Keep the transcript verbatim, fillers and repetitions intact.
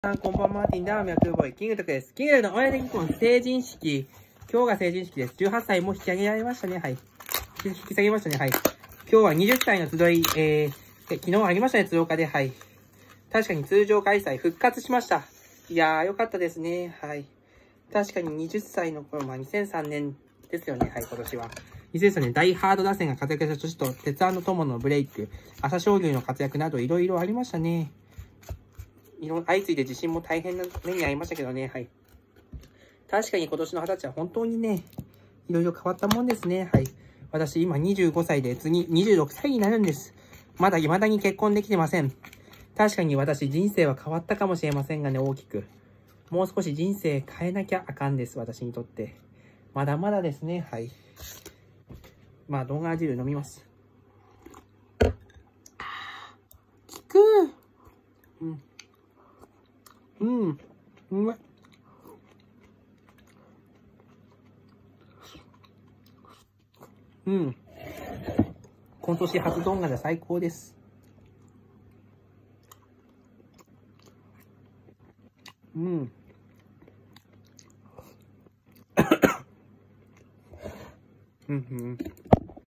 さん、こんばんは。マーティン、ダーミャ、トゥーボーイ、キングトクです。キングトクの親的婚成人式。今日が成人式です。じゅうはっさいも引き上げられましたね。はい。引き下げましたね。はい。今日ははたちの集い、えー、昨日ありましたね、鶴岡で。はい。確かに通常開催復活しました。いやー、よかったですね。はい。確かにはたちの頃、まあ、にせんさんねんですよね。はい、今年は。にせんさんねん、大ハード打線が活躍した年と、鉄腕友のブレイク、朝青龍の活躍など、いろいろありましたね。いろ、相次いで地震も大変な目に遭いましたけどね。はい。確かに今年のはたちは本当にね、いろいろ変わったもんですね。はい。私、今にじゅうごさいで、次にじゅうろくさいになるんです。まだ未だに結婚できてません。確かに私、人生は変わったかもしれませんがね、大きく。もう少し人生変えなきゃあかんです。私にとって。まだまだですね。はい。まあ、動画汁飲みます。効く。うん。うん。うまい。うん。今年初動画で最高です。うん。うんうん。